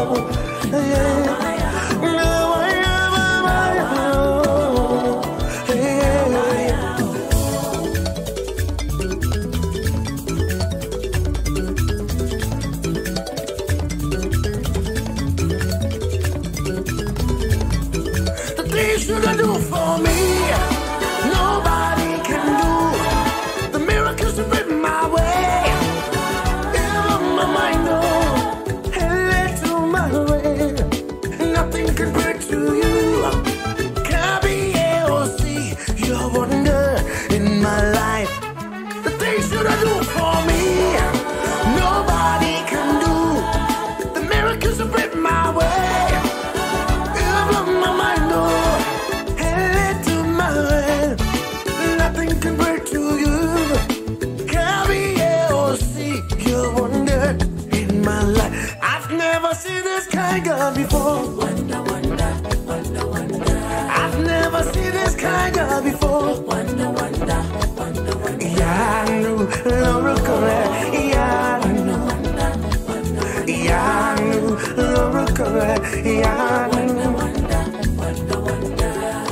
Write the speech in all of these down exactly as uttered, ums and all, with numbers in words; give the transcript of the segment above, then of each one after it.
Things you can do for me, nobody can do. The miracles you bring my way, in my mind, oh, and led to my way. Nothing can break to you. Can be able to see your wonder in my life. The things you can do for me, nobody can do. The miracles you bring my way. Can break to you. Can be able to see your wonder in my life. I've never seen this kind of before. Wonder, wonder, wonder, wonder. I've never seen this kind of before. Wonder, wonder, wonder, wonder. Yeah, I knew Laura correct. Yeah, I knew. Wonder, wonder, wonder. Yeah, I knew Laura correct. Yeah, I knew. Wonder, wonder, wonder, wonder.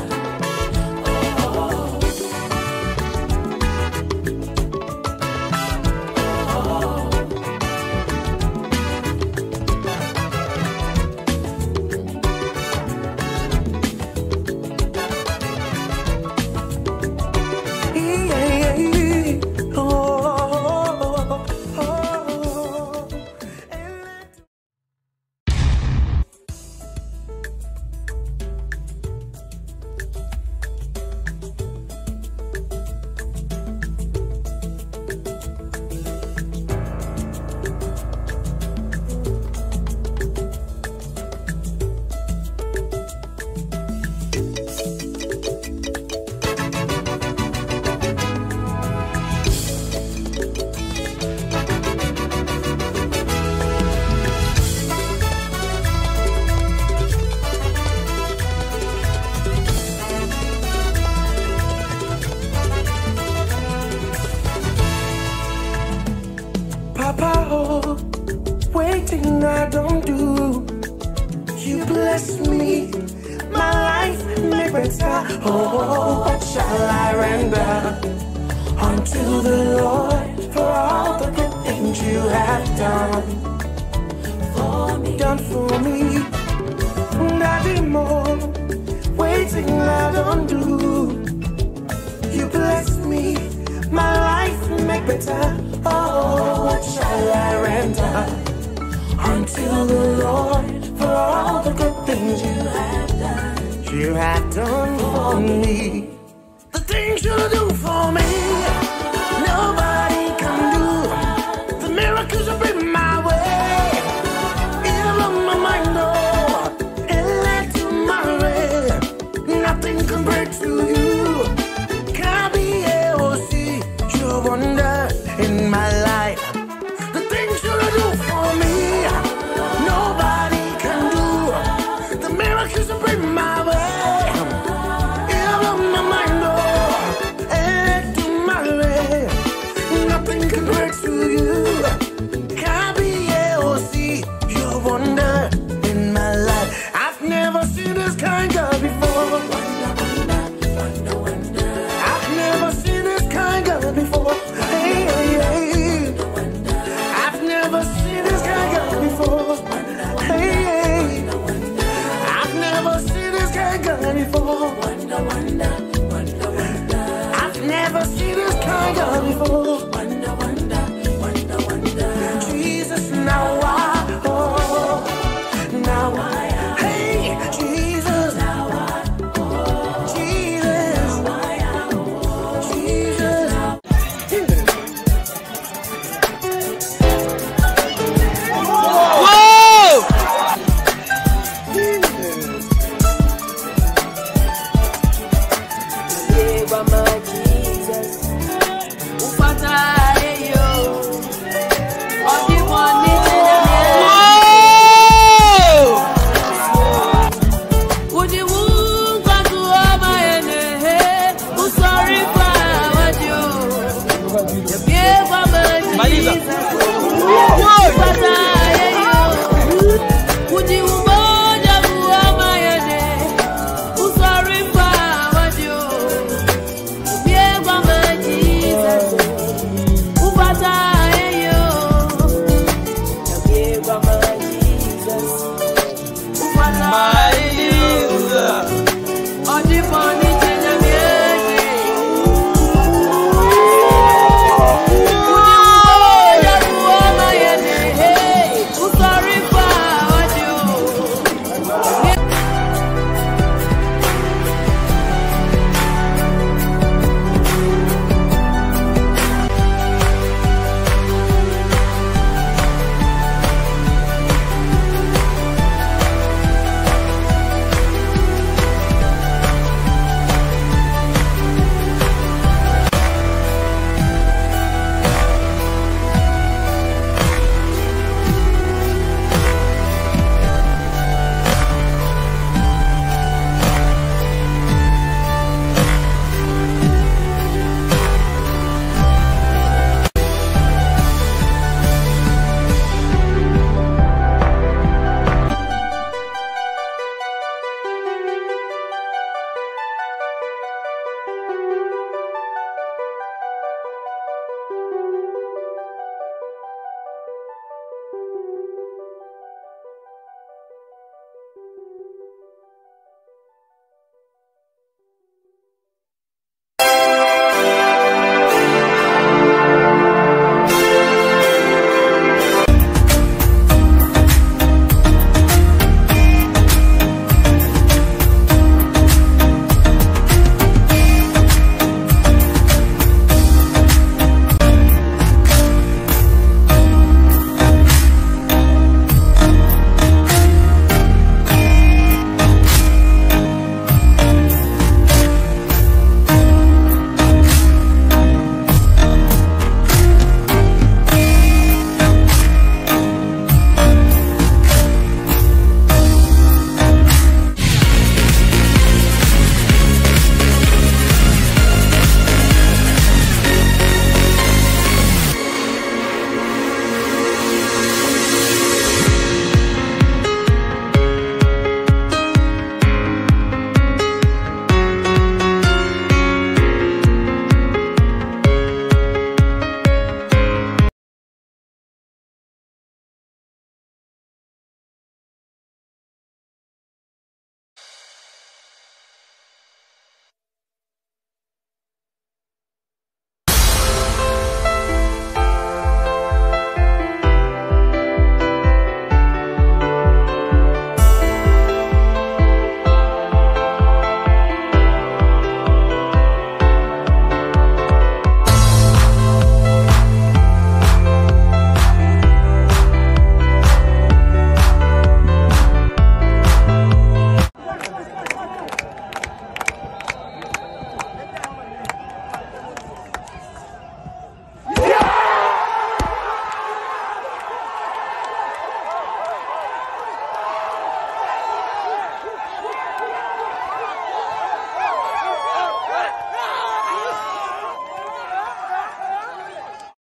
Waiting I don't do. You bless me, my life make better. Oh, what shall I render unto the Lord for all the good things you have done for me, done for me. Nothing more. Waiting I don't do. You bless me, my life make better. Oh, what shall I render unto the Lord for all the good things you have done? You have done for me. The things you do for me, nobody can do. The miracles you bring my way, it blew my mind, oh, it led to my way. Nothing can break to you. Can't be able to see your wonder in my life. The things you do for me, nobody can do. The miracles you bring my way, it blew my mind, oh, and led to my way. Nothing can break to you. Can't be able to see your wonder in my life. I've never seen this kind of before. Wonder, wonder, wonder, wonder. I've never seen this kind of before. Hey, hey, hey. I've never seen this kind of before.